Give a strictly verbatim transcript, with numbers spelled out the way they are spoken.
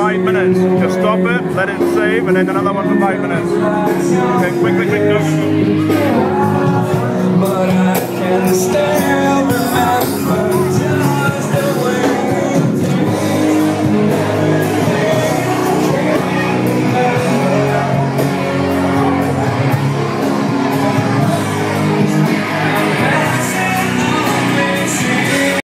five minutes. Just stop it, let it save, and then another one for five minutes. Okay, quick, quick, quick, go. But I can stand.